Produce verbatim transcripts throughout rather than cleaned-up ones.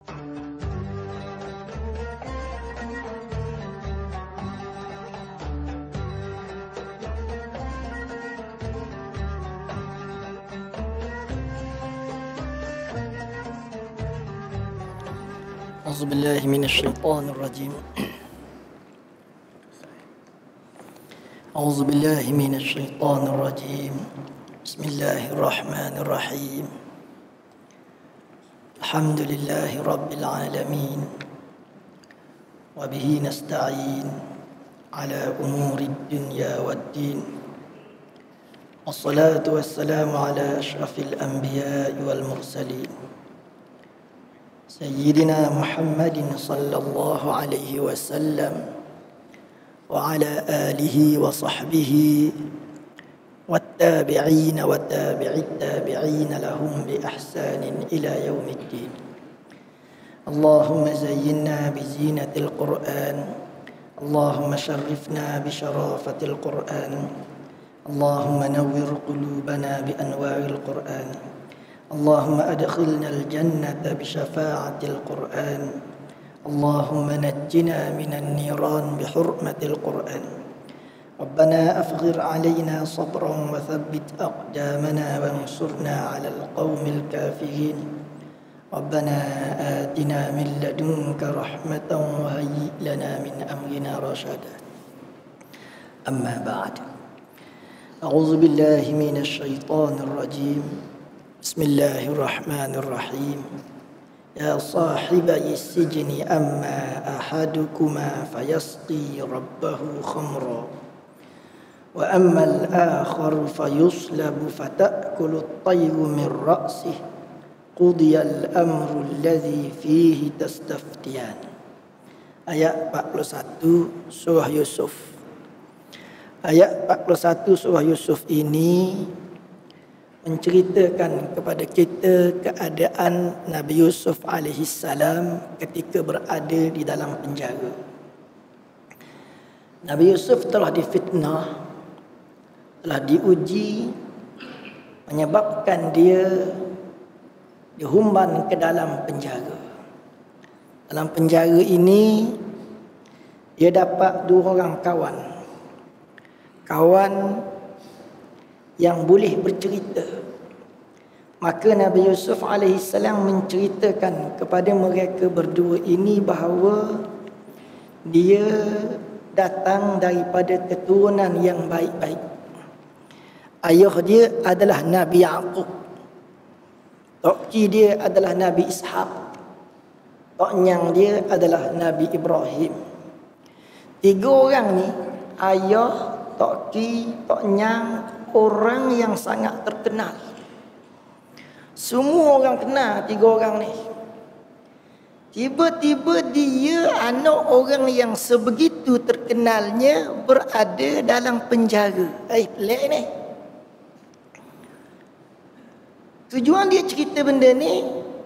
أعوذ بالله من الشيطان الرجيم أعوذ بالله من الشيطان الرجيم بسم الله الرحمن الرحيم الحمد لله رب العالمين وبه نستعين على أمور الدنيا والدين والصلاة والسلام على أشرف الأنبياء والمرسلين سيدنا محمد صلى الله عليه وسلم وعلى آله وصحبه والتابعين وتابع التابعين لهم بإحسان إلى يوم الدين. اللهم زينا بزينة القرآن، اللهم شرفنا بشرافة القرآن، اللهم نور قلوبنا بأنوار القرآن، اللهم أدخلنا الجنة بشفاعة القرآن، اللهم نجنا من النيران بحرمة القرآن. ربنا أفغر علينا صبرا وثبت أقدامنا وانصرنا على القوم الكافرين. ربنا آتنا من لدنك رحمة وهيئ لنا من أمرنا رشدا. أما بعد، أعوذ بالله من الشيطان الرجيم. بسم الله الرحمن الرحيم. يا صاحبي السجن أما أحدكما فيسقي ربه خمرا وأما الآخر فيصلب فتأكل الطير من رأسه قضي الأمر الذي فيه تستفتيان. Ayat empat puluh satu surah Yusuf. Ayat empat puluh satu surah Yusuf ini menceritakan kepada kita keadaan Nabi Yusuf alaihi salam ketika berada di dalam penjara. Nabi Yusuf telah difitnah, telah diuji, menyebabkan dia dihumban ke dalam penjara. Dalam penjara ini dia dapat dua orang kawan. Kawan yang boleh bercerita. Maka Nabi Yusuf alaihi salam menceritakan kepada mereka berdua ini bahawa dia datang daripada keturunan yang baik-baik. Ayah dia adalah Nabi Yaqub. Tok cik dia adalah Nabi Ishaq. Tok nyang dia adalah Nabi Ibrahim. Tiga orang ni, ayah, tok cik, tok nyang, orang yang sangat terkenal. Semua orang kenal tiga orang ni. Tiba-tiba dia, anak orang yang sebegitu terkenalnya, berada dalam penjara. Eh, pelik ni. Tujuan dia cerita benda ni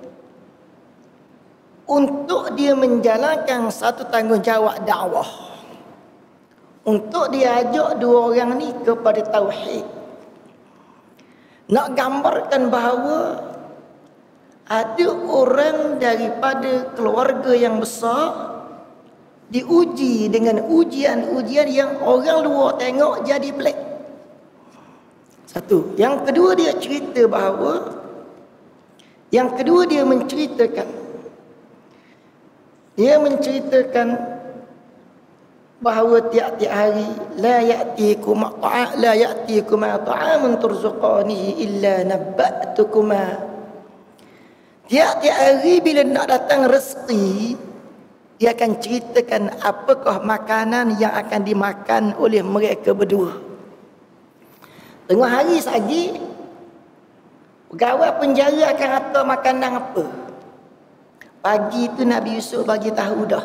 untuk dia menjalankan satu tanggungjawab dakwah. Untuk dia ajak dua orang ni kepada tauhid. Nak gambarkan bahawa ada orang daripada keluarga yang besar diuji dengan ujian-ujian yang orang luar tengok jadi pelik. Satu. Yang kedua dia cerita bahawa Yang kedua dia menceritakan Dia menceritakan bahawa tiap-tiap hari la ya'tikum ta'a la ya'tikum ta'amun turzuqanihi illa nabba'tukuma. Tiap-tiap hari bila nak datang rezeki, dia akan ceritakan apakah makanan yang akan dimakan oleh mereka berdua. Tengah hari sagi, pegawai penjara akan hantar makanan apa. Pagi tu Nabi Yusuf bagi tahu dah.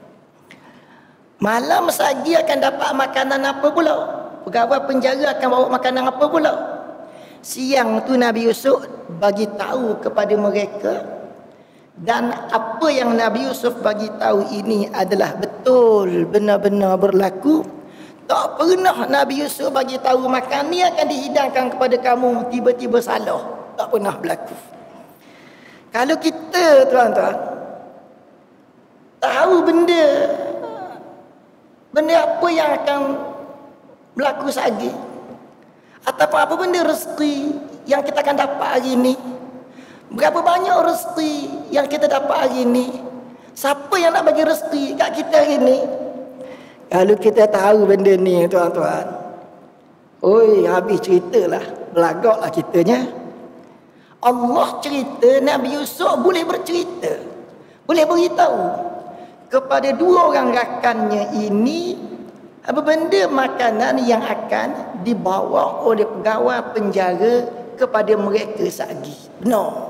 Malam sagi akan dapat makanan apa pula? Pegawai penjara akan bawa makanan apa pula? Siang tu Nabi Yusuf bagi tahu kepada mereka, dan apa yang Nabi Yusuf bagi tahu ini adalah betul, benar-benar berlaku. Tak pernah Nabi Yusuf bagi tahu makan ni akan dihidangkan kepada kamu tiba-tiba salah. Tak pernah berlaku. Kalau kita tuan-tuan tahu benda benda apa yang akan berlaku sehari, ataupun apa benda rezeki yang kita akan dapat hari ini. Berapa banyak rezeki yang kita dapat hari ini? Siapa yang nak bagi rezeki kat kita hari ini? Kalau kita tahu benda ni tuan-tuan, oi, habis ceritalah, belagaklah kitanya. Allah cerita, Nabi Yusuf boleh bercerita, boleh beritahu kepada dua orang rakannya ini apa benda makanan yang akan dibawa oleh pegawai penjara kepada mereka sehari. Benar.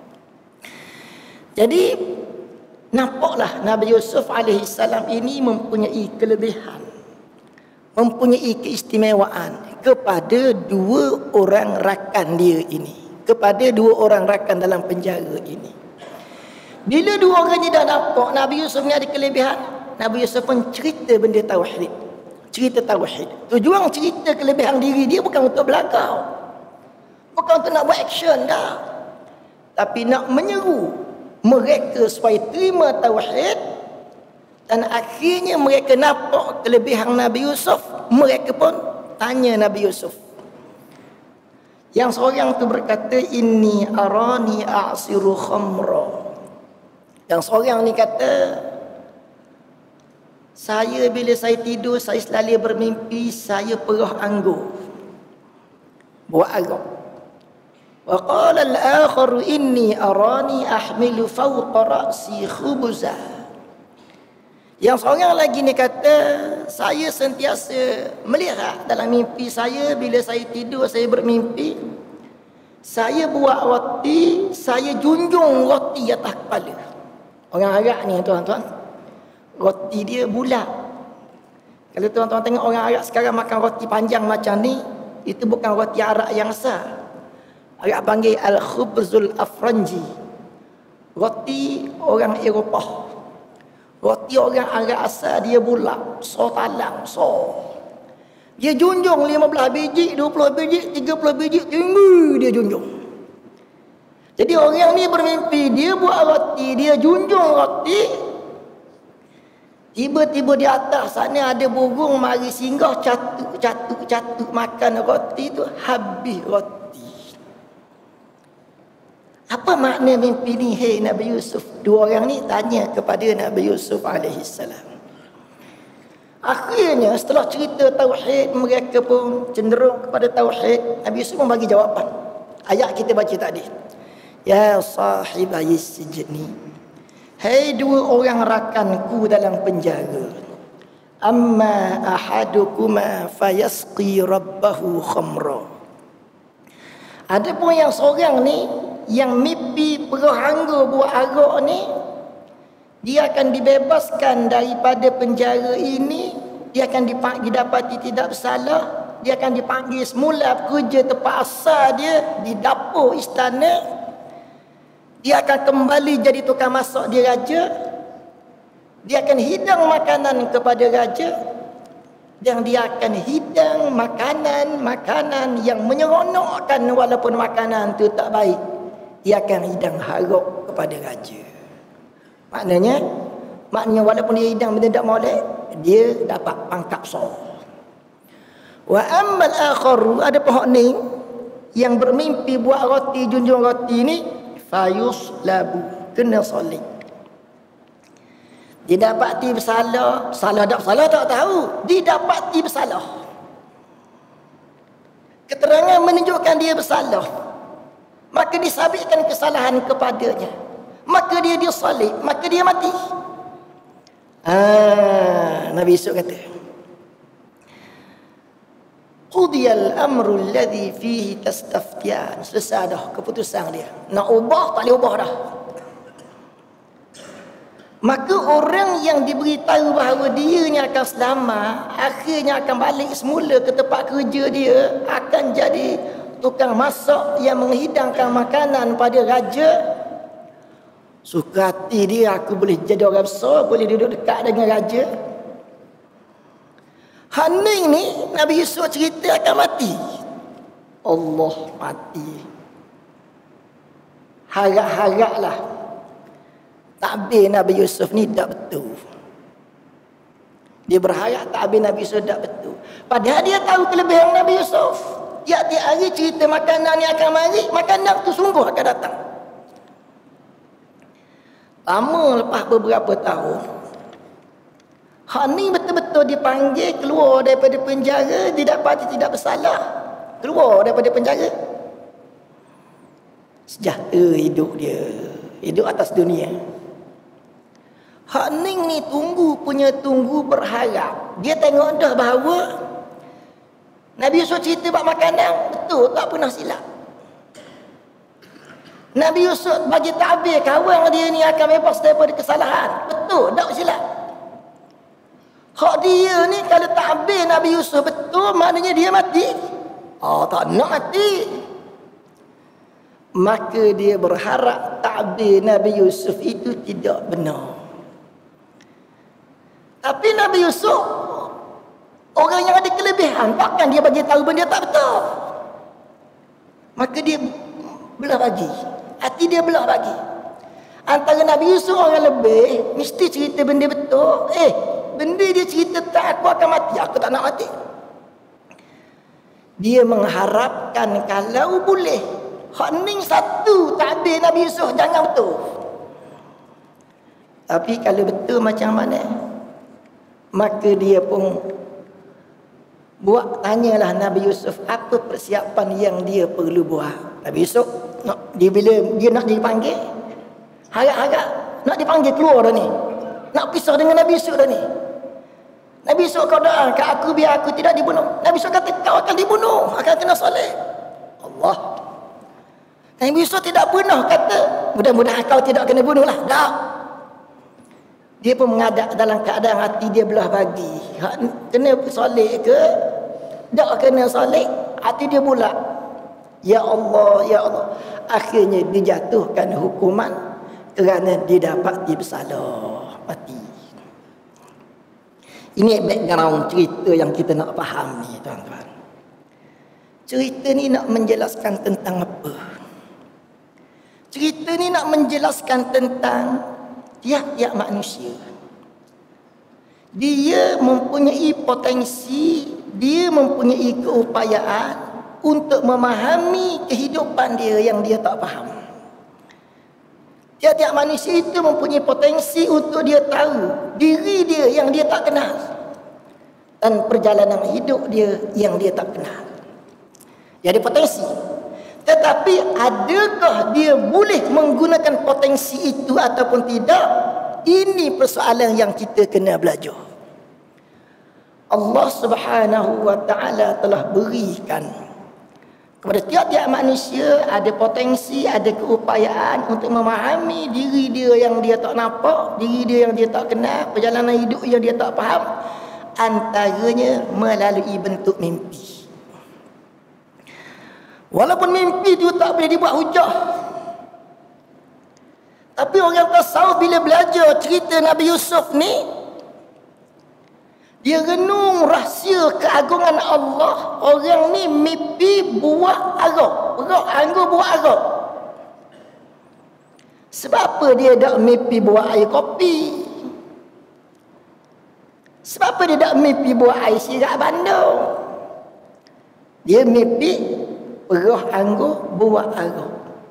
Jadi nampaklah Nabi Yusuf alaihi salam ini mempunyai kelebihan, mempunyai keistimewaan kepada dua orang rakan dia ini, kepada dua orang rakan dalam penjara ini. Bila dua orang ni dah nampak Nabi Yusuf ni ada kelebihan, Nabi Yusuf pun cerita benda tauhid, cerita tauhid. Tujuan cerita kelebihan diri dia bukan untuk belagau, bukan untuk nak buat action dah, tapi nak menyeru mereka supaya terima tauhid. Dan akhirnya mereka nampak kelebihan Nabi Yusuf, mereka pun tanya Nabi Yusuf. Yang seorang tu berkata, inni arani a'siru khamra. Yang seorang ni kata, saya bila saya tidur, saya selalu bermimpi saya perah anggur, buat arak. Wa qala al-akhar inni arani ahmilu fawqa ra'si khubza. Yang seorang lagi ni kata, saya sentiasa melihat dalam mimpi saya, bila saya tidur saya bermimpi saya buat roti, saya junjung roti atas kepala. Orang Arab ni tuan-tuan, roti dia bulat. Kalau tuan-tuan tengok orang Arab sekarang makan roti panjang macam ni, itu bukan roti Arab yang besar. Arab panggil al-khubzul afranji, roti orang Eropah. Roti orang Arab asal dia bulat, so talang, so. Dia junjung lima belas biji, dua puluh biji, tiga puluh biji, tinggi dia junjung. Jadi orang ni bermimpi dia buat roti, dia junjung roti. Tiba-tiba di atas sana ada burung mari singgah, catuk, catuk, catuk makan roti tu, habis roti. Apa makna mimpi ni, hei Nabi Yusuf? Dua orang ni tanya kepada Nabi Yusuf alaihi salam. Akhirnya setelah cerita tauhid, mereka pun cenderung kepada tauhid. Nabi Yusuf membagi jawapan. Ayat kita baca tadi. Ya sahibai sijni, hei dua orang rakanku dalam penjara. Amma ahadukuma fayasqi rabbahu khamra. Adapun yang seorang ni yang mimpi perah anggur buat arak ni, dia akan dibebaskan daripada penjara ini, dia akan didapati tidak bersalah, dia akan dipanggil semula kerja tempat asal dia di dapur istana. Dia akan kembali jadi tukang masak di raja. Dia akan hidang makanan kepada raja, dan dia akan hidang makanan-makanan yang menyeronokkan walaupun makanan tu tak baik. Dia akan hidang harap kepada raja. Maknanya, maknanya walaupun dia hidang benda tak molek, dia dapat pangkat besar. Wa ammal akharu, ada pihak ni yang bermimpi buat roti, junjung roti ni, fayus labu, kena salib. Didapati bersalah, salah tak bersalah tak tahu, didapati bersalah. Keterangan menunjukkan dia bersalah, maka disabitkan kesalahan kepadanya, maka dia disalib, maka dia mati. Ah, Nabi Yusuf kata, qudiyal amru alladhi fihi tastaftiyan. Selesai dah keputusan dia, nak ubah tak boleh ubah dah. Maka orang yang diberitahu bahawa dia ni akan selamat, akhirnya akan balik semula ke tempat kerja dia, akan jadi tukang masak yang menghidangkan makanan pada raja. Suka hati dia, aku boleh jadi orang besar, boleh duduk dekat dengan raja. Haning ni Nabi Yusuf cerita akan mati. Allah mati. Harap-haraplah takbir Nabi Yusuf ni tak betul. Dia berharap takbir Nabi Yusuf tak betul. Padahal dia tahu kelebihan Nabi Yusuf. Tiap-tiap hari cerita makanan ni akan mari, makanan tu sungguh akan datang. Lama lepas beberapa tahun, hak ni betul-betul dipanggil keluar daripada penjara, dia dapati tidak bersalah. Keluar daripada penjara. Sejahtera hidup dia. Hidup atas dunia. Hak Ning ni tunggu punya tunggu berharap. Dia tengok dah bahawa Nabi Yusuf cerita bab makanan, betul tak pernah silap. Nabi Yusuf bagi takbir kawan dia ni akan bebas daripada kesalahan. Betul, tak silap. Hak dia ni kalau takbir Nabi Yusuf betul, maknanya dia mati. Oh, tak nak mati. Maka dia berharap takbir Nabi Yusuf itu tidak benar. Tapi Nabi Yusuf orang yang ada kelebihan, takkan dia bagi tahu benda tak betul. Maka dia belah bagi. Hati dia belah bagi. Antara Nabi Yusuf orang lebih mesti cerita benda betul. Eh, benda dia cerita tak, aku akan mati, aku tak nak mati. Dia mengharapkan kalau boleh hak Ning satu takbir Nabi Yusuf jangan betul. Tapi kalau betul macam mana? Maka dia pun buat tanyalah Nabi Yusuf apa persiapan yang dia perlu buat. Nabi Yusuf nak, dia bila dia nak dipanggil, harap-harap nak dipanggil keluar dah ni. Nak pisah dengan Nabi Yusuf dah ni. Nabi Yusuf kau doa kat aku biar aku tidak dibunuh. Nabi Yusuf kata kau akan dibunuh, akan kena salib. Allah. Nabi Yusuf tidak pernah kata mudah-mudahan kau tidak kena bunuh lah. Tak. Dia pun mengadap dalam keadaan hati dia belah bagi. Kena salib ke? Tak kena salib. Hati dia bulat. Ya Allah, Ya Allah. Akhirnya dijatuhkan hukuman kerana dia dapat bersalah. Mati. Ini background cerita yang kita nak faham ni, tuan-tuan. Cerita ni nak menjelaskan tentang apa? Cerita ni nak menjelaskan tentang tiap-tiap manusia. Dia mempunyai potensi, dia mempunyai keupayaan untuk memahami kehidupan dia yang dia tak faham. Tiap-tiap manusia itu mempunyai potensi untuk dia tahu diri dia yang dia tak kenal dan perjalanan hidup dia yang dia tak kenal. Dia ada potensi. Tetapi adakah dia boleh menggunakan potensi itu ataupun tidak? Ini persoalan yang kita kena belajar. Allah Subhanahu wa taala telah berikan kepada tiap-tiap manusia ada potensi, ada keupayaan untuk memahami diri dia yang dia tak nampak, diri dia yang dia tak kenal, perjalanan hidup yang dia tak faham, antaranya melalui bentuk mimpi. Walaupun mimpi itu tak boleh dibuat hujah, tapi orang tasawuf bila belajar cerita Nabi Yusuf ni, dia renung rahsia keagungan Allah. Orang ni mimpi buah arak, arak anggur buah arak. Sebab apa dia tak mimpi buah air kopi? Sebab apa dia tak mimpi buah air sirap bandung? Dia mimpi perah anggur buah arak.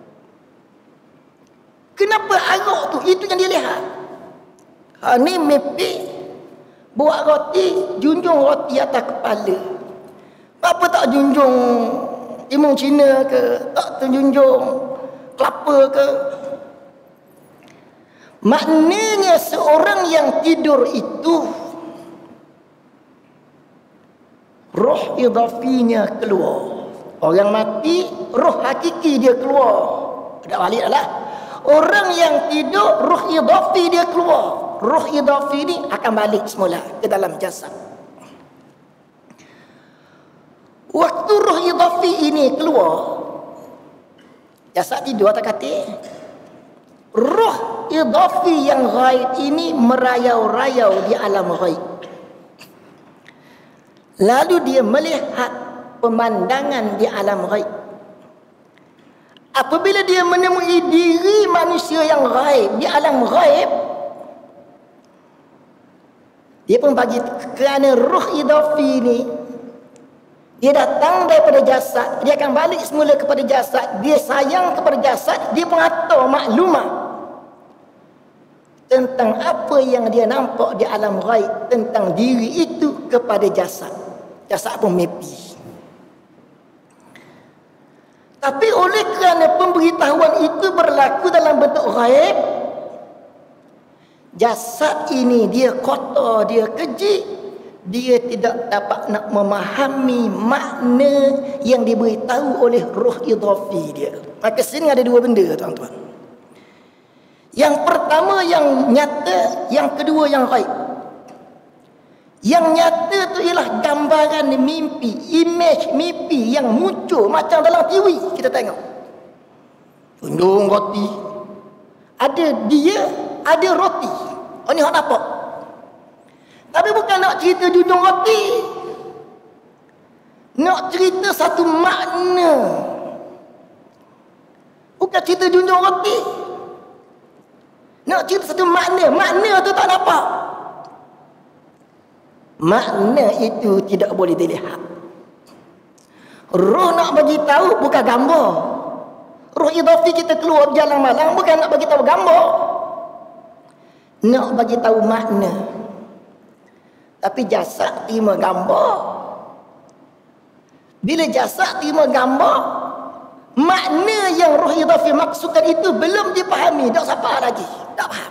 Kenapa arak tu? Itu yang dia lihat. Ha ni mimpi buat roti, junjung roti atas kepala. Apa tak junjung timun Cina ke? Tak junjung kelapa ke? Maknanya seorang yang tidur itu roh idafinya keluar. Orang mati, roh hakiki dia keluar. Tak balik lah. Orang yang tidur, roh idafi dia keluar. Roh idafi ni akan balik semula ke dalam jasad. Waktu roh idafi ini keluar, jasad tidur atas katil, roh idafi yang ghaib ini merayau-rayau di alam ghaib. Lalu dia melihat pemandangan di alam ghaib. apabila dia menemui diri manusia yang ghaib di alam ghaib, dia pun bagi, kerana ruh idafi ni dia datang daripada jasad, dia akan balik semula kepada jasad, dia sayang kepada jasad, dia pun atur maklumat tentang apa yang dia nampak di alam ghaib tentang diri itu kepada jasad. Jasad pun mimpi. Tapi oleh kerana pemberitahuan itu berlaku dalam bentuk ghaib, jasad ini dia kotor, dia keji, dia tidak dapat nak memahami makna yang diberitahu oleh roh idafi dia. Maka sini ada dua benda, tuan-tuan. Yang pertama yang nyata, yang kedua yang ghaib. Yang nyata tu ialah gambaran mimpi, image mimpi yang muncul macam dalam T V kita tengok. Tunjung roti. Ada dia, ada roti. Oh ni hak nampak. Tapi bukan nak cerita junjung roti. Nak cerita satu makna. Bukan cerita junjung roti. Nak cerita satu makna. Makna tu tak nampak. Makna itu tidak boleh dilihat. Roh nak bagi tahu bukan gambar. Roh idafi kita keluar berjalan malam bukan nak bagi tahu gambar. Nak bagi tahu makna. Tapi jasad terima gambar. Bila jasad terima gambar, makna yang roh idafi maksudkan itu belum dipahami. Tak siapa lagi. Tak faham.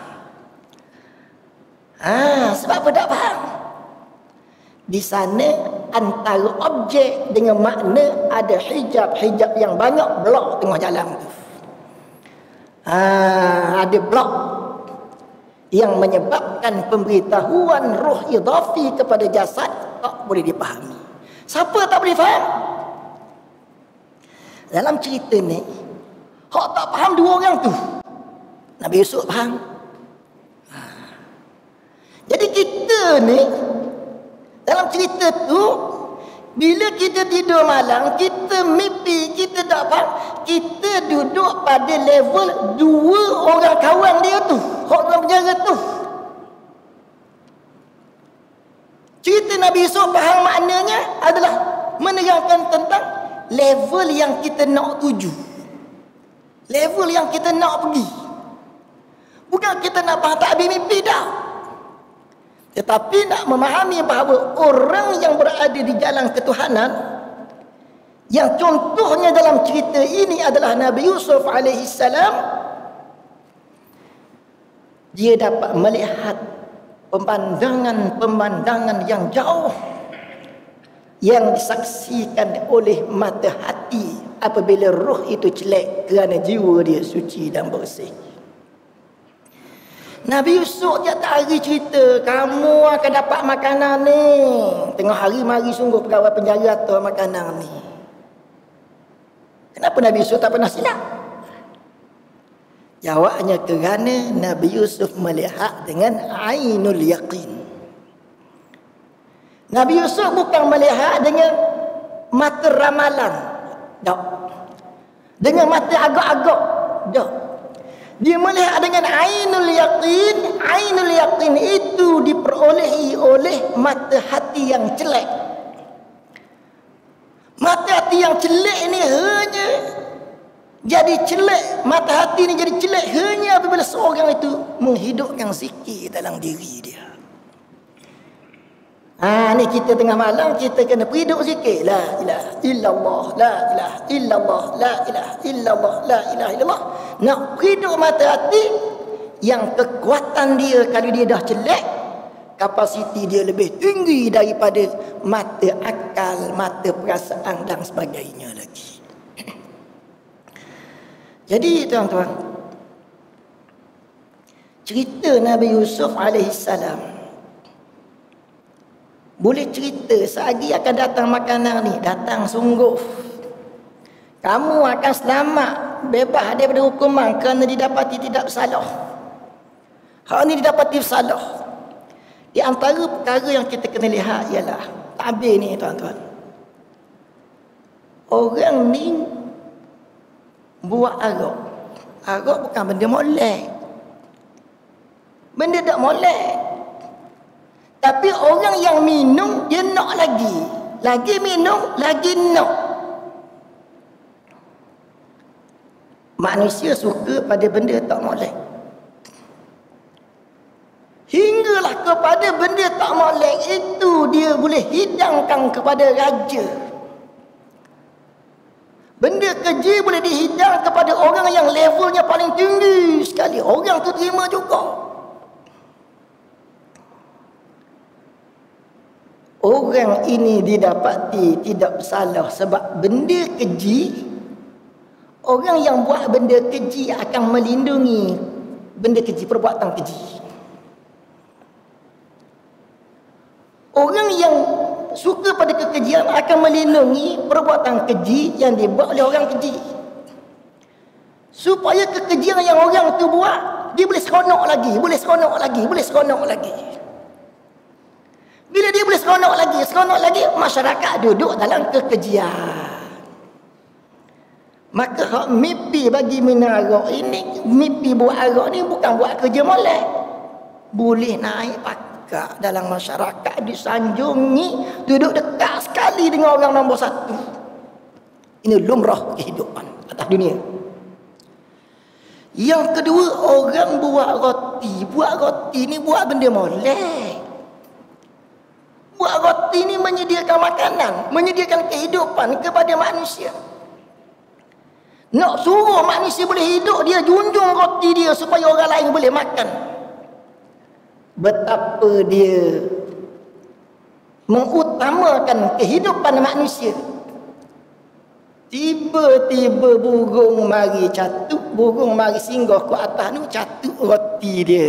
Ah, sebab apa tak faham? Di sana antara objek dengan makna ada hijab-hijab yang banyak, blok tengah jalan tu. Ah, ada blok yang menyebabkan pemberitahuan roh idafi kepada jasad tak boleh dipahami. Siapa tak boleh faham? Dalam cerita ni, hak tak faham dua orang tu. Nabi Yusuf faham. Ha. Jadi kita ni dalam cerita tu, bila kita tidur malam, kita mimpi, kita tak faham, kita duduk pada level dua orang kawan dia tu, orang penjara tu. Cerita Nabi Yusuf faham maknanya adalah menerangkan tentang level yang kita nak tuju, level yang kita nak pergi. Bukan kita nak faham takbir mimpi dah, tetapi nak memahami bahawa orang yang berada di jalan ketuhanan, yang contohnya dalam cerita ini adalah Nabi Yusuf alaihi salam, dia dapat melihat pemandangan-pemandangan yang jauh yang disaksikan oleh mata hati apabila roh itu celak kerana jiwa dia suci dan bersih. Nabi Yusuf tiap hari cerita, kamu akan dapat makanan ni. Tengah hari mari sungguh pegawai penjara atur makanan ni. Kenapa Nabi Yusuf tak pernah silap? Jawabnya kerana Nabi Yusuf melihat dengan ainul yaqin. Nabi Yusuf bukan melihat dengan mata ramalan. Tak. Dengan mata agak-agak. Tak. Dia melihat dengan ainul yaqin. Ainul yaqin itu diperolehi oleh mata hati yang celak. Mata hati yang celak ini hanya jadi celak. Mata hati ini jadi celak hanya apabila seorang itu menghidupkan zikir dalam diri dia. Ha, ni kita tengah malam kita kena hidup zikir. La ilaha illallah, la ilaha illallah, la ilaha illallah, la ilaha illallah. Nak hidup mata hati yang kekuatan dia kalau dia dah celak, kapasiti dia lebih tinggi daripada mata akal, mata perasaan dan sebagainya lagi. Jadi tuan-tuan, cerita Nabi Yusuf alaihi salam boleh cerita selagi akan datang makanan ni, datang sungguh. Kamu akan selamat, bebas daripada hukuman kerana didapati tidak bersalah. Hal ni didapati bersalah. Di antara perkara yang kita kena lihat ialah tabir ni tuan-tuan. Orang ni buat arak. Arak bukan benda molek. Benda tak molek. Tapi orang yang minum, dia nak lagi. Lagi minum, lagi nak. Manusia suka pada benda tak molek. Hinggalah kepada benda tak molek itu dia boleh hidangkan kepada raja. Benda keji boleh dihidang kepada orang yang levelnya paling tinggi sekali. Orang tu terima juga. Orang ini didapati tidak bersalah sebab benda keji, orang yang buat benda keji akan melindungi benda keji, perbuatan keji. Orang yang suka pada kekejian akan melindungi perbuatan keji yang dibuat oleh orang keji. Supaya kekejian yang orang tu buat, dia boleh seronok lagi, boleh seronok lagi, boleh seronok lagi. Bila dia boleh seronok lagi, seronok lagi, masyarakat duduk dalam kekejian. Maka hak mimpi bagi minum arak ini, mimpi buat arak ni bukan buat kerja molek. Boleh naik pakar dalam masyarakat, disanjungi, duduk dekat sekali dengan orang nombor satu. Ini lumrah kehidupan atas dunia. Yang kedua, orang buat roti. Buat roti ni buat benda molek. Buat roti ni menyediakan makanan, menyediakan kehidupan kepada manusia. Nak suruh manusia boleh hidup, dia junjung roti dia supaya orang lain boleh makan. Betapa dia mengutamakan kehidupan manusia. Tiba-tiba burung mari catuk, burung mari singgah ke atas ni, catuk roti dia.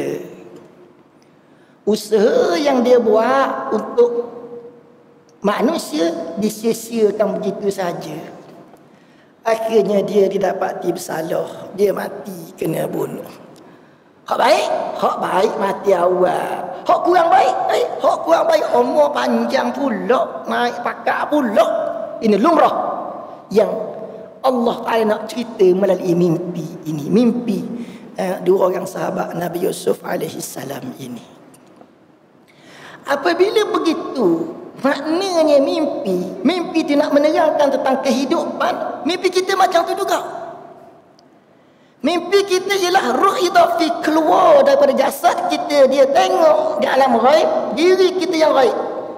Usaha yang dia buat untuk manusia disia-siakan begitu saja. Akhirnya dia didapati bersalah, dia mati kena bunuh. Hak baik, hak baik mati awal. Hak kurang baik, eh, hak kurang baik umur panjang pula, naik pakar pula. Ini lumrah yang Allah Taala nak cerita melalui mimpi ini. Mimpi uh, dua orang sahabat Nabi Yusuf alaihi salam ini. Apabila begitu, maknanya mimpi, mimpi itu nak menerangkan tentang kehidupan. Mimpi kita macam tu juga. Mimpi kita ialah ruh idafi keluar daripada jasad kita. Dia tengok di alam ghaib, diri kita yang ghaib.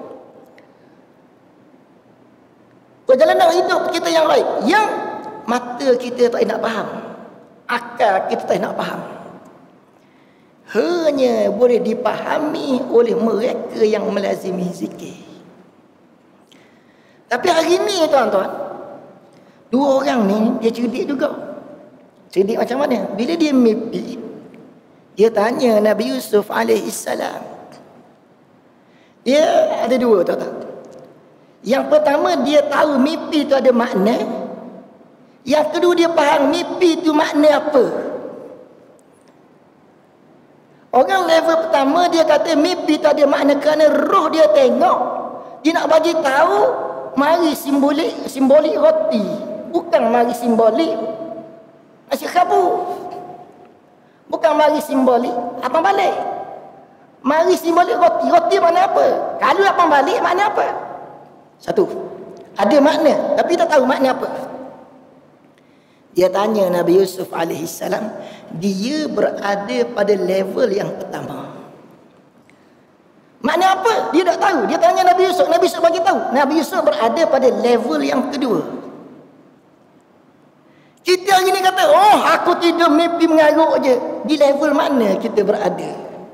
Perjalanan hidup kita yang ghaib, yang mata kita tak nak faham, akal kita tak nak faham. Hanya boleh dipahami oleh mereka yang melazimi zikir. Tapi hari ni tuan-tuan, dua orang ni dia cerdik juga. Cerdik macam mana? Bila dia mimpi, dia tanya Nabi Yusuf alaihi salam. Dia ada dua tuan-tuan. Yang pertama dia tahu mimpi itu ada makna. Yang kedua dia faham mimpi itu makna apa. Orang level pertama dia kata mimpi tak ada makna kerana roh dia tengok. Dia nak bagi tahu mari simbolik, simbolik roti. Bukan mari simbolik nasi khabu. Bukan mari simbolik abang balik. Mari simbolik roti. Roti makna apa? Kalau abang balik makna apa? Satu. Ada makna tapi tak tahu makna apa. Dia tanya Nabi Yusuf alaihi salam, dia berada pada level yang pertama. Makna apa? Dia tak tahu. Dia tanya Nabi Yusuf, Nabi Yusuf bagi tahu. Nabi Yusuf berada pada level yang kedua. Kita hari ni kata, oh aku tidur mimpi mengaruk je. Di level mana kita berada?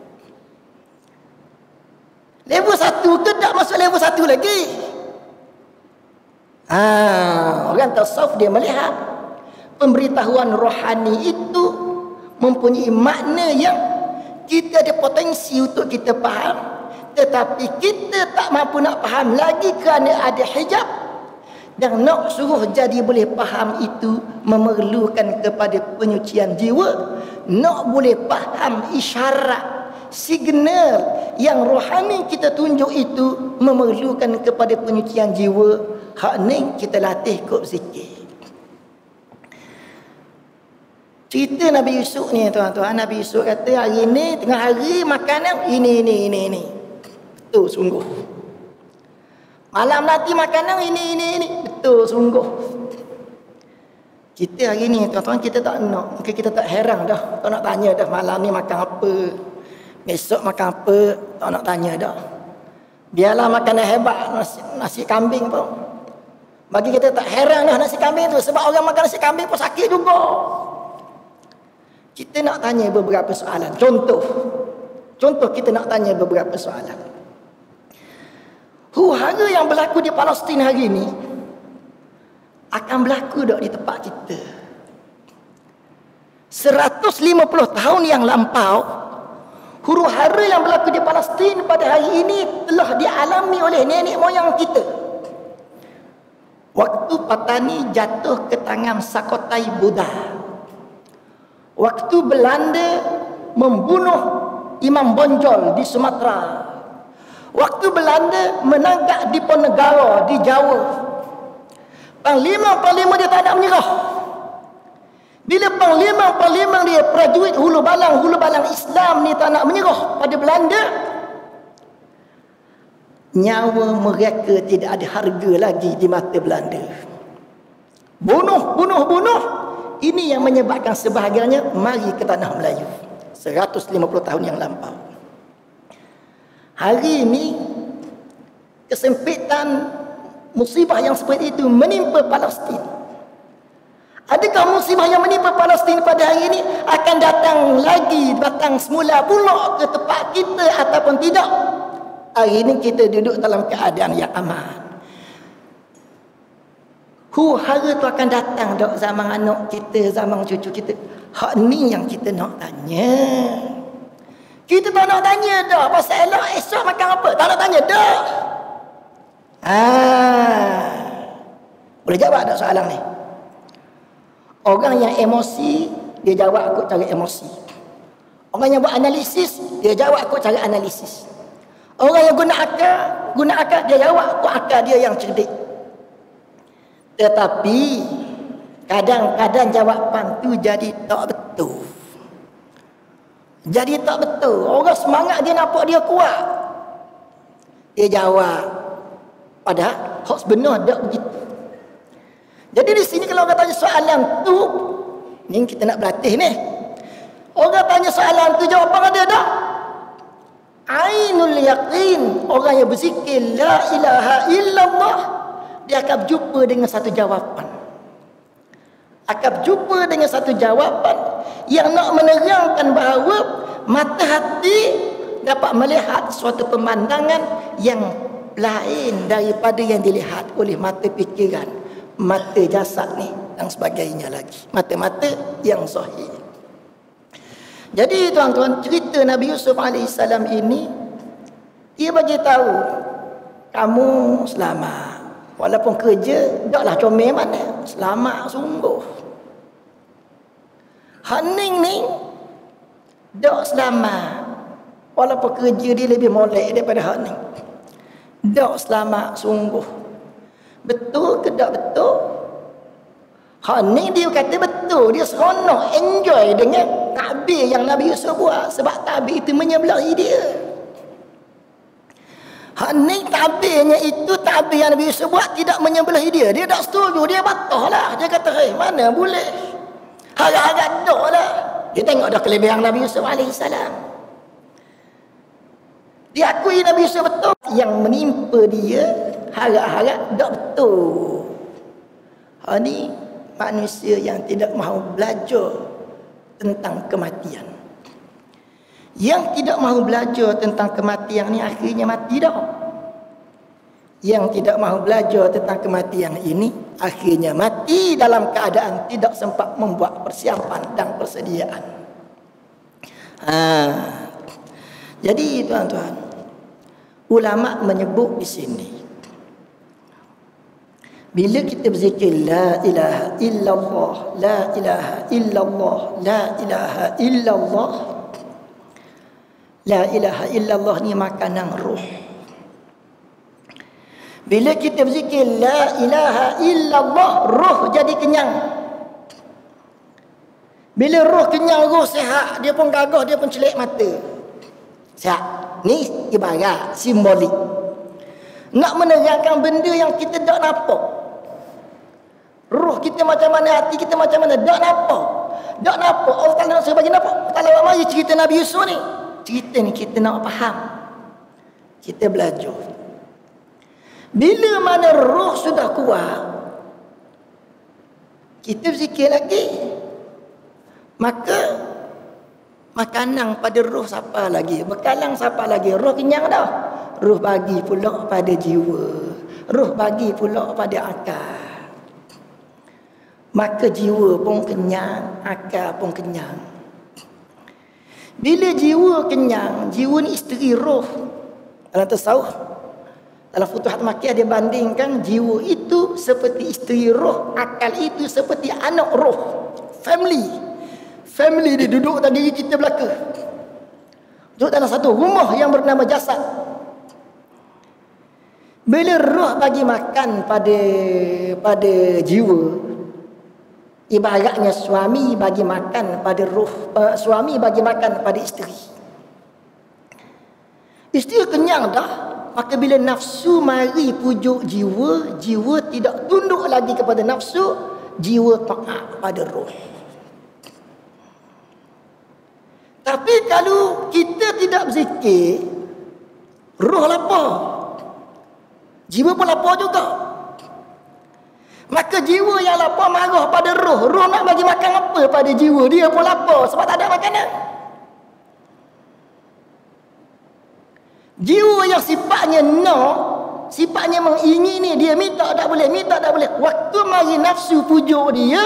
Level satu ke tak masuk level satu lagi? Ah, orang tasawuf dia melihat pemberitahuan rohani itu mempunyai makna yang kita ada potensi untuk kita faham, tetapi kita tak mampu nak faham lagi kerana ada hijab. Dan nak suruh jadi boleh faham itu memerlukan kepada penyucian jiwa. Nak boleh faham isyarat, signal yang rohani kita tunjuk itu memerlukan kepada penyucian jiwa. Hak ni kita latih kod zikir. Cerita Nabi Yusuf ni tuan-tuan. Nabi Yusuf kata hari ni tengah hari makanan ini ini ini ini. Betul sungguh. Malam nanti makanan ini ini ini. Betul sungguh. Kita hari ni tuan-tuan kita tak nak. Mungkin kita tak heran dah. Tak nak tanya dah malam ni makan apa. Besok makan apa. Tak nak tanya dah. Biarlah makanan hebat. Nasi, nasi kambing pun. Bagi kita tak heran dah nasi kambing tu. Sebab orang makan nasi kambing pun sakit juga. Kita nak tanya beberapa soalan. Contoh. Contoh kita nak tanya beberapa soalan. Huru-hara yang berlaku di Palestin hari ini akan berlaku tak di tempat kita. seratus lima puluh tahun yang lampau, huru-hara yang berlaku di Palestin pada hari ini telah dialami oleh nenek moyang kita. Waktu Patani jatuh ke tangan Sakotai Buddha. Waktu Belanda membunuh Imam Bonjol di Sumatera. Waktu Belanda menangkap Diponegoro di Jawa. Panglima-panglima dia tak nak menyerah. Bila panglima-panglima dia prajurit hulu balang, hulu balang Islam ni tak nak menyerah pada Belanda, nyawa mereka tidak ada harga lagi di mata Belanda. Bunuh, bunuh, bunuh. Ini yang menyebabkan sebahagiannya mari ke tanah Melayu. seratus lima puluh tahun yang lampau. Hari ini kesempitan musibah yang seperti itu menimpa Palestin. Adakah musibah yang menimpa Palestin pada hari ini akan datang lagi, datang semula pula ke tempat kita ataupun tidak? Hari ini kita duduk dalam keadaan yang aman. Huru-hara tu akan datang dok zaman anak kita, zaman cucu kita. Hak ni yang kita nak tanya. Kita tak nak tanya dah pasal elok esok makan apa. Tak nak tanya dah. Ah. Boleh jawab tak soalan ni? Orang yang emosi, dia jawab aku cara emosi. Orang yang buat analisis, dia jawab aku cara analisis. Orang yang guna akal, guna akal, dia jawab aku akal dia yang cerdik. Tetapi kadang-kadang jawapan tu jadi tak betul. Jadi tak betul. Orang semangat dia nampak dia kuat. Dia jawab. Padahal hak sebenar tak begitu. Jadi di sini kalau orang tanya soalan tu, ni kita nak berlatih ni. Orang tanya soalan tu jawapan ada tak? Ainul yaqin. Orang yang berzikir la ilaha illallah, dia akan jumpa dengan satu jawapan. Akan jumpa dengan satu jawapan yang nak menerangkan bahawa mata hati dapat melihat suatu pemandangan yang lain daripada yang dilihat oleh mata fikiran, mata jasad ni dan sebagainya lagi. Mata-mata yang zahir. Jadi tuan-tuan, cerita Nabi Yusuf alaihissalam ini, dia bagi tahu kamu selamat. Walaupun kerja, taklah comel mana. Selamat sungguh. Haning ni, tak selamat. Walaupun kerja dia lebih molek daripada Haning. Tak selamat sungguh. Betul ke tak betul? Haning dia kata betul. Dia seronok, enjoy dengan takbir yang Nabi Yusuf buat. Sebab takbir itu menyebelahi dia. Haning takbirnya itu takbir yang Nabi Yusuf buat tidak menyebelahi dia. Dia tak setuju, dia bantah lah. Dia kata, "Hei, mana boleh? Harap-harap tak lah." Dia tengok dah kelebihan Nabi Yusuf alaihissalam. Dia akui Nabi Yusuf betul. Yang menimpa dia, harap-harap tak betul. Ha ni manusia yang tidak mahu belajar tentang kematian. Yang tidak mahu belajar tentang kematian ni akhirnya mati dah. Yang tidak mahu belajar tentang kematian ini akhirnya mati dalam keadaan tidak sempat membuat persiapan dan persediaan. Ha. Jadi tuan-tuan, ulama menyebut di sini, bila kita berzikir la ilaha illallah, la ilaha illallah, la ilaha illallah, la ilaha illallah ni makanan ruh. Bila kita berzikir la ilaha illallah, ruh jadi kenyang. Bila roh kenyang, roh sihat, dia pun gagah, dia pun celik mata. Sihat. Ni ibarat simbolik. Nak menerangkan benda yang kita tak nampak. Roh kita macam mana, hati kita macam mana, tak nampak. Tak nampak. Allah Ta'ala nak bagi nampak. Allah Ta'ala mari cerita Nabi Yusuf ni. Cerita ni kita nak faham. Kita belajar. Bila mana roh sudah kuat, kita berzikir lagi. Maka makanan pada roh siapa lagi? Bekalang siapa lagi? Roh kenyang dah. Roh bagi pula pada jiwa. Roh bagi pula pada akal. Maka jiwa pun kenyang, akal pun kenyang. Bila jiwa kenyang, jiwa ni isteri roh. Dalam tasawuf, dalam Futuhat Makkiyah dia bandingkan jiwa itu seperti isteri roh, akal itu seperti anak roh. Family. Family dia duduk dalam diri kita belaka. Duduk dalam satu rumah yang bernama jasad. Bila roh bagi makan pada pada jiwa, ibaratnya suami bagi makan pada roh, uh, suami bagi makan pada isteri. Isteri kenyang dah, maka bila nafsu mari pujuk jiwa, jiwa tidak tunduk lagi kepada nafsu, jiwa taat pada roh. Tapi kalau kita tidak berzikir, roh lapar, jiwa pun lapar juga. Maka jiwa yang lapar marah pada roh. Roh nak bagi makan apa pada jiwa? Dia pun lapar sebab tak ada makanan. Jiwa yang sifatnya nak, sifatnya mengingini, dia minta tak boleh, minta tak boleh. Waktu mari nafsu pujuk dia,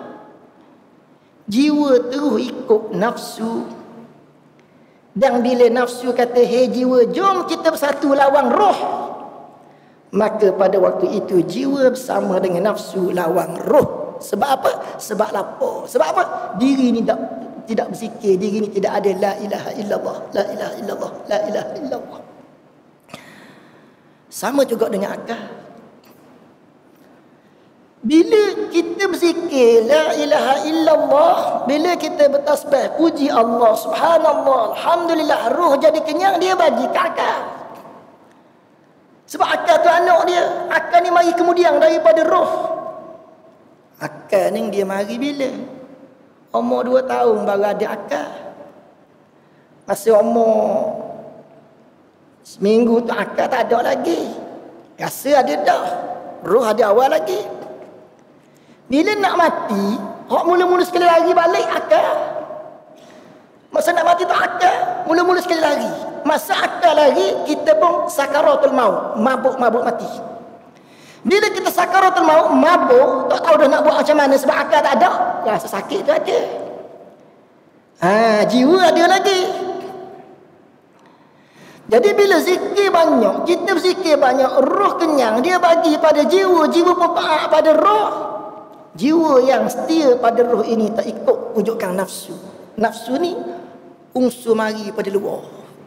jiwa terus ikut nafsu. Dan bila nafsu kata, hei jiwa, jom kita bersatu lawan roh, maka pada waktu itu jiwa bersama dengan nafsu lawan roh. Sebab apa? Sebab lapar. Sebab apa? Diri ni tak, tidak berzikir, diri ni tidak ada la ilaha illallah, la ilaha illallah, la ilaha illallah. Sama juga dengan akal. Bila kita berzikir la ilaha illallah, bila kita bertasbih puji Allah, subhanallah, alhamdulillah, roh jadi kenyang, dia bagi ke akal. Sebab akal tu anak dia. Akal ni mari kemudian daripada roh. Akal ni dia mari bila? Umur dua tahun baru ada akal. Masa umur seminggu tu akal tak ada lagi. Rasa ada dah. Roh ada awal lagi. Bila nak mati, hak mula-mula sekali lari balik akal. Masa nak mati tu akal, mula-mula sekali lari. Masa akal lari, kita pun sakaratul maut, mabuk-mabuk mati. Bila kita sakaratul maut, mabuk, tak tahu dah nak buat macam mana sebab akal tak ada, rasa sakit tu ada. Ha, jiwa ada lagi. Jadi bila zikir banyak, kita berzikir banyak, roh kenyang, dia bagi pada jiwa, jiwa pun taat pada roh. Jiwa yang setia pada roh ini tak ikut pujukan nafsu. Nafsu ni unsur mari pada luar.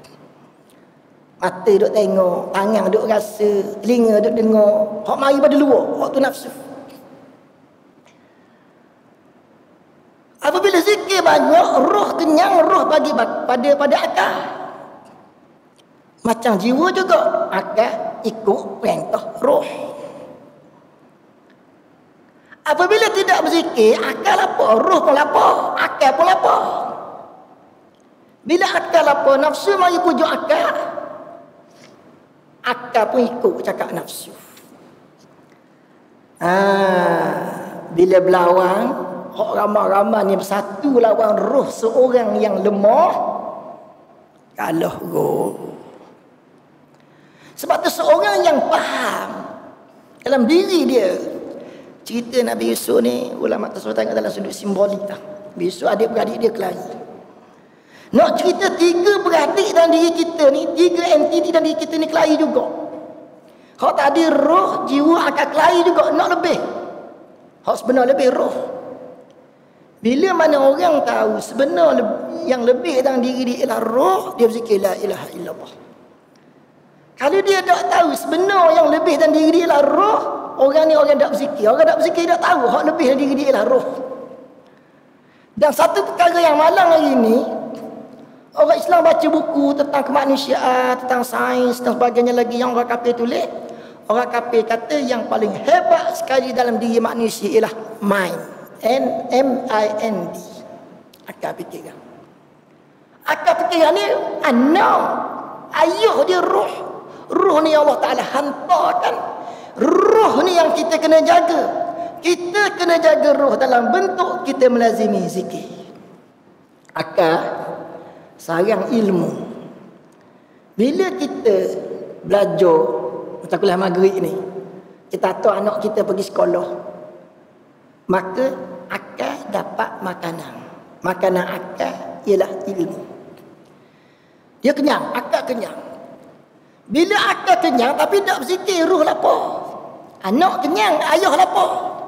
Mata duk tengok, tangan duk rasa, telinga duk dengar, hak mari pada luar, hak tu nafsu. Apabila zikir banyak, roh kenyang, roh bagi pada pada akal. Macam jiwa juga, akal ikut perintah roh. Apabila tidak berzikir, akal lapar, roh pun lapar, akal pun lapar. Bila akal lapar, nafsu mari pujuk akal, akal pun ikut cakap nafsu. Ah, bila berlawan, hak ramai-ramai ni bersatu lawan roh seorang yang lemah, kalah roh. Sebab tu seorang yang faham dalam diri dia. Cerita Nabi Yusuf ni, ulama tasawuf tengok dalam sudut simbolik lah. Nabi Yusuf adik-beradik dia kelahi. Nak cerita tiga beradik dalam diri kita ni, tiga entiti dalam diri kita ni kelahi juga. Hak tadi roh, jiwa akan kelahi juga, nak lebih. Hak sebenar lebih roh. Bila mana orang tahu sebenar yang lebih dalam diri dia ialah roh, dia berzikir la ilaha illallah. Kalau dia tak tahu sebenar yang lebih dalam diri dia ialah roh, orang ni orang tak berzikir. Orang tak berzikir tak tahu hak lebih dalam diri dia ialah roh. Dan satu perkara yang malang hari ini, orang Islam baca buku tentang kemanusiaan, tentang sains dan sebagainya lagi yang orang kafir tulis. Orang kafir kata yang paling hebat sekali dalam diri manusia ialah mind. N M I N D. Akal fikiran. Akal fikiran ni anak. Ayuh dia roh. Roh ni Allah Ta'ala hantarkan. Roh ni yang kita kena jaga. Kita kena jaga roh dalam bentuk kita melazimi zikir. Akal sarang ilmu. Bila kita belajar macam kuliah maghrib ni, kita tahu anak kita pergi sekolah, maka akal dapat makanan. Makanan akal ialah ilmu. Dia kenyang, akal kenyang. Bila akal kenyang tapi tak berzikir, roh lapar. Anak kenyang, ayah lapar.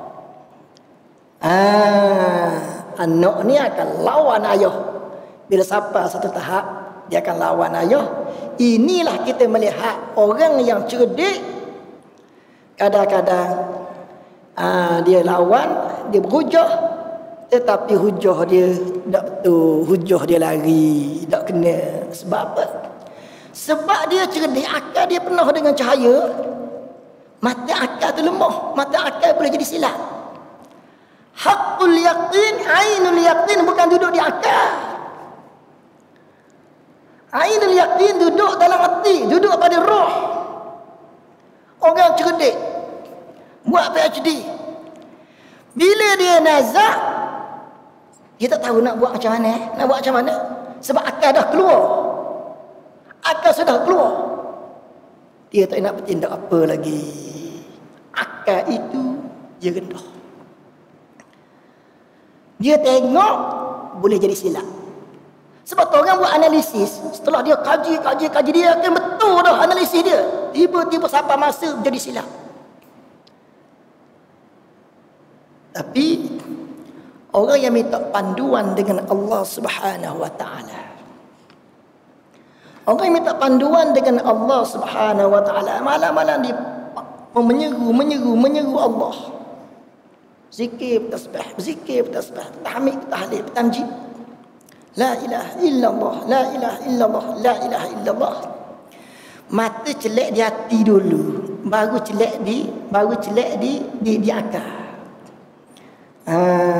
Ah, anak ni akan lawan ayah. Bila sampai satu tahap, dia akan lawan ayah. Inilah kita melihat orang yang cerdik. Kadang-kadang aa, dia lawan, dia berhujah, tetapi hujah dia tak betul, hujah dia lari, tak kena. Sebab apa? Sebab dia cerdik, akal dia penuh dengan cahaya. Mata akal tu lemah, mata akal boleh jadi silap. Haqqul yaqin, ainul yaqin bukan duduk di akal. Ainul yaqin duduk dalam hati, duduk pada roh. Orang cerdik buat P H D, bila dia nazak, dia tak tahu nak buat macam mana, nak buat macam mana. Sebab akal dah keluar, akal sudah keluar, dia tak nak bertindak apa lagi. Akal itu dia rendah. Dia tengok boleh jadi silap. Sebab tu orang buat analisis, setelah dia kaji, kaji, kaji, dia akan betul dah analisis dia. Tiba-tiba sampai masa jadi silap. Tapi orang yang minta panduan dengan Allah Subhanahu Wa Taala, orang yang minta panduan dengan Allah Subhanahu Wa Taala, malam-malam dia menyeru, menyeru, menyeru Allah. Zikir, tasbih, zikir, tasbih, tahmid, tahlil, tamjid. La ilaha illallah, la ilaha illallah, la ilaha illallah. Mata celak di hati dulu, baru celak di, baru celak di di, di akal. Ha.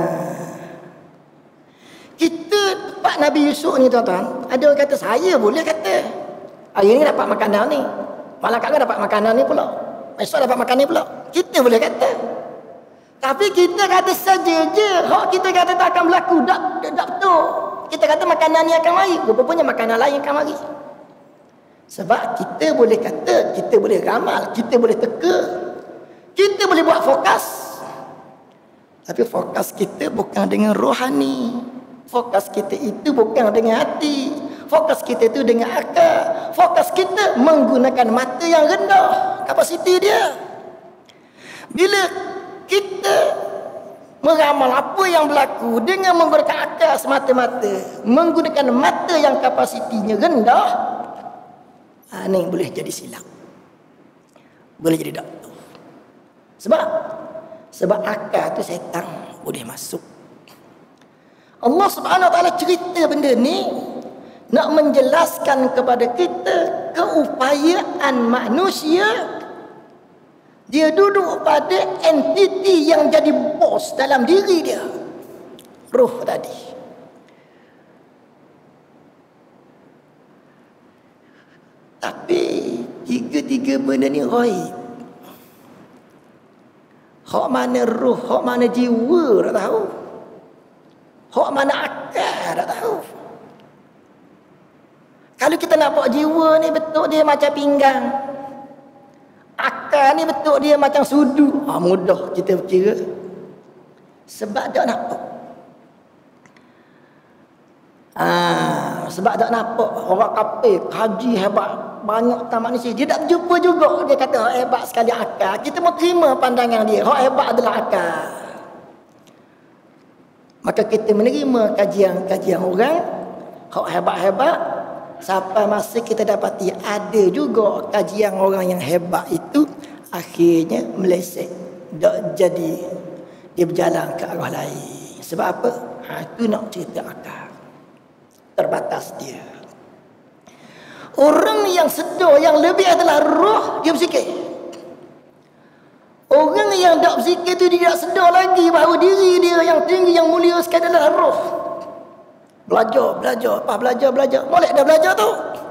Kita tempat Nabi Yusuf ni tuan-tuan, ada orang kata saya boleh kata hari ni dapat makanan ni, malam kakak dapat makanan ni pula, esok dapat makan ni pula. Kita boleh kata. Tapi kita kata saja je, hak kita kata tak akan berlaku, tak, tak betul. Kita kata makanan ni akan mari, rupanya makanan lain akan mari. Sebab kita boleh kata, kita boleh ramal, kita boleh teka, kita boleh buat fokus. Tapi fokus kita bukan dengan rohani. Fokus kita itu bukan dengan hati. Fokus kita itu dengan akal. Fokus kita menggunakan mata yang rendah, kapasiti dia. Bila kita meramal apa yang berlaku dengan menggunakan akal semata-mata, menggunakan mata yang kapasitinya rendah, ha, ni boleh jadi silap, boleh jadi doktor. Sebab sebab akal tu setan boleh masuk. Allah Subhanahu Wa Taala cerita benda ni nak menjelaskan kepada kita keupayaan manusia. Dia duduk pada entiti yang jadi bos dalam diri dia, roh tadi. Tapi tiga-tiga benda ni ghaib. Hak mana roh, hak mana jiwa tak tahu. Hak mana akal tak tahu. Kalau kita nak buat jiwa ni betul dia macam pinggang, akal ni betul dia macam sudu, ah, mudah kita berkira. Sebab tak nampak. Ah, sebab tak nampak. Orang kafir kaji hebat, banyak tamat manusia, dia tak jumpa juga. Dia kata hak hebat sekali akal. Kita mau terima pandangan dia, hak hebat adalah akal. Maka kita menerima kajian-kajian orang hak hebat-hebat, sampai masa kita dapati ada juga kajian orang yang hebat itu akhirnya meleset, tak jadi, dia berjalan ke arah lain. Sebab apa? Ha, itu nak cerita akal. Terbatas dia. Orang yang sedar yang lebih adalah roh, dia berzikir. Orang yang tak berzikir tu dia tak sedar lagi bahawa diri dia yang tinggi, yang mulia sekali adalah roh. Belajar, belajar, apa belajar, belajar. Molek dah belajar tu.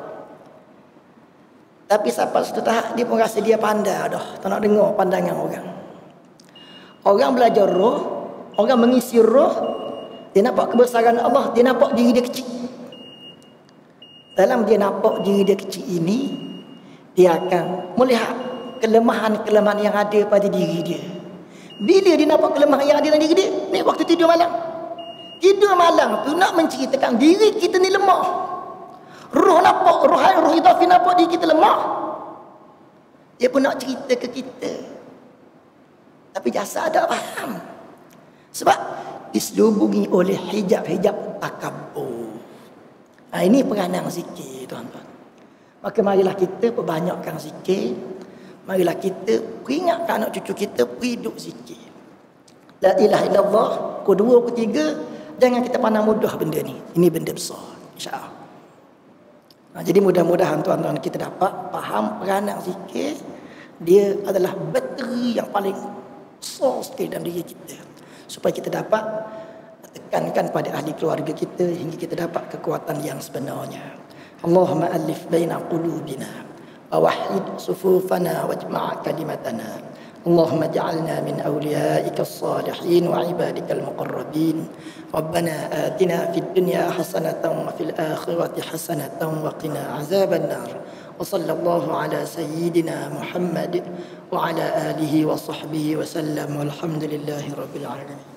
Tapi sampai satu tahap dia pun rasa dia pandai dah. Tak nak dengar pandangan orang. Orang belajar roh, orang mengisi roh, dia nampak kebesaran Allah, dia nampak diri dia kecil. Dalam dia nampak diri dia kecil ini, dia akan melihat kelemahan-kelemahan yang ada pada diri dia. Bila dia nampak kelemahan yang ada dalam diri dia, ni waktu tidur malam. Tidur malam tu nak menceritakan diri kita ni lemah. Roh nampak, roh roh idafi nampak diri kita lemah. Dia pun nak cerita ke kita. Tapi jasad tak faham. Sebab diselubungi oleh hijab-hijab takabur. Nah, ini peranan zikir, tuan-tuan. Maka marilah kita perbanyakkan zikir. Marilah kita peringatkan anak cucu kita pergi duduk zikir. La ilaha illallah, kedua, ketiga, jangan kita pandang mudah benda ni. Ini benda besar, insya-Allah. Nah, jadi mudah-mudahan tuan-tuan kita dapat faham peranan zikir. Dia adalah bateri yang paling besar sekali dalam diri kita. Supaya kita dapat tekankan pada ahli keluarga kita hingga kita dapat kekuatan yang sebenarnya. Allahumma alif baina qulubina wa wahhid sufufana wajma' kalimatana. Allahumma ja'alna min awliyaika as-salihin wa ibadikal muqarrabin. Rabbana atina fid dunya hasanatan wa fil akhirati hasanatan wa qina azaban nar. Wa sallallahu ala sayyidina Muhammad wa ala alihi wa sahbihi wa sallam. Walhamdulillahi rabbil alamin.